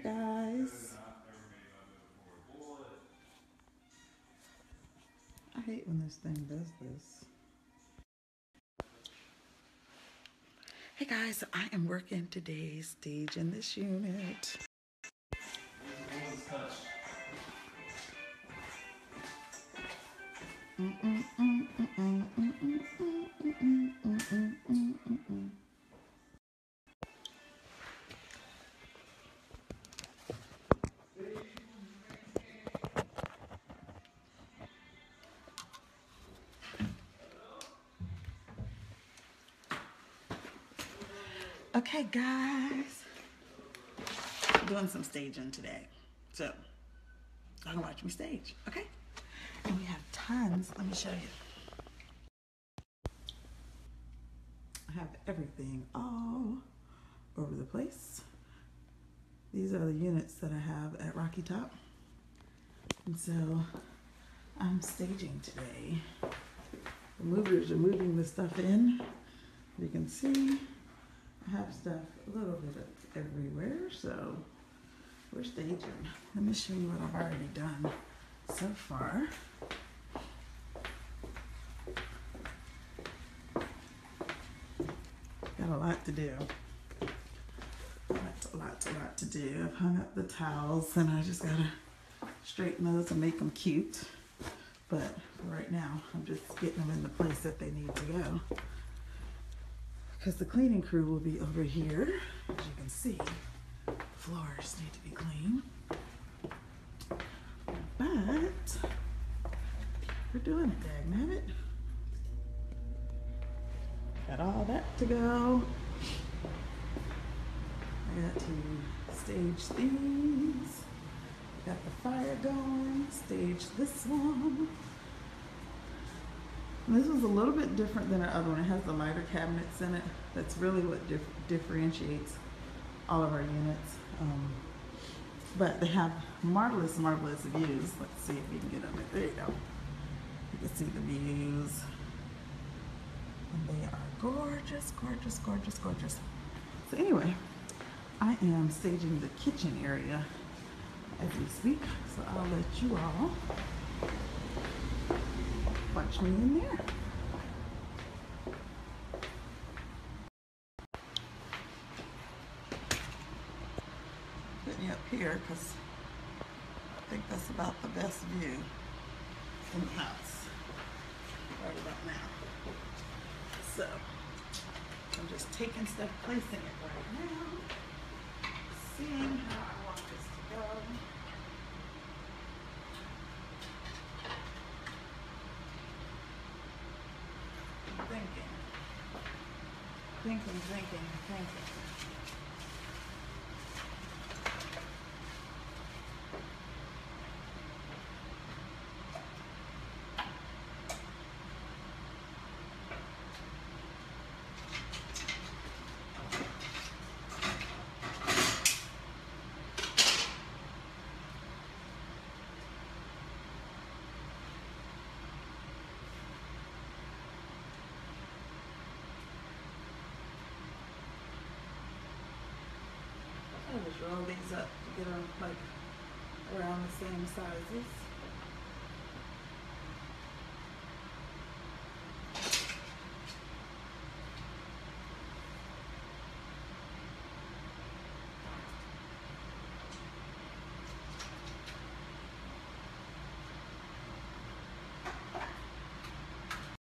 guys. I hate when this thing does this. Hey guys, I am working today's stage in this unit. Okay guys, doing some staging today, so y'all can watch me stage, okay? And we have tons. Let me show you. I have everything all over the place. These are the units that I have at Rocky Top, and so I'm staging today. The movers are moving the stuff in. You can see I have stuff a little bit of everywhere, so we're staging. Let me show you what I've already done so far. Got a lot to do. A lot to do. I've hung up the towels and I just gotta straighten those and make them cute. But right now, I'm just getting them in the place that they need to go. Because the cleaning crew will be over here. As you can see, floors need to be clean. But we're doing it, dagnabbit. Got all that to go. I got to stage these. Got the fire going. Stage this one. And this was a little bit different than our other one. It has the lighter cabinets in it. That's really what differentiates all of our units. But they have marvelous views. Let's see if we can get on it. There you go. You can see the views. And they are gorgeous. So anyway, I am staging the kitchen area as we speak. So I'll let you all watch me in there. Putting you up here because I think that's about the best view in the house right about now. So I'm just taking stuff, placing it right now, seeing how I want this to go. Thinking. I'll just roll these up to get them like around the same sizes.